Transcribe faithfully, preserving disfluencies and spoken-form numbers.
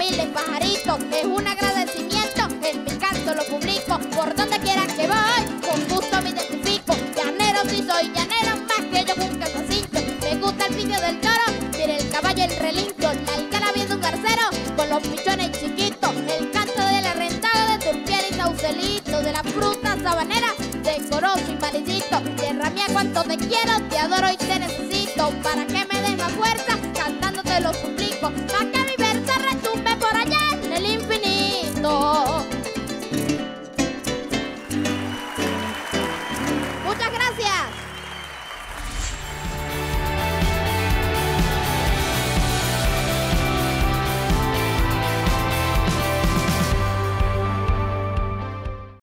miles pajaritos, es un agradecimiento, en mi canto lo publico, por donde quiera que voy, con gusto me identifico, llanero sí soy llanero, más que yo nunca me cincho, me gusta el pico del toro, mire el caballo el relincho, la alcana viendo un garcero, con los pichones chiquitos, el canto del arrendado de Turpial y Saucelito, de la fruta sabanera, de Corozo y Malicito, de Ramía cuanto te quiero, te adoro y te necesito, para que me des más fuerza, cantando te lo suplico.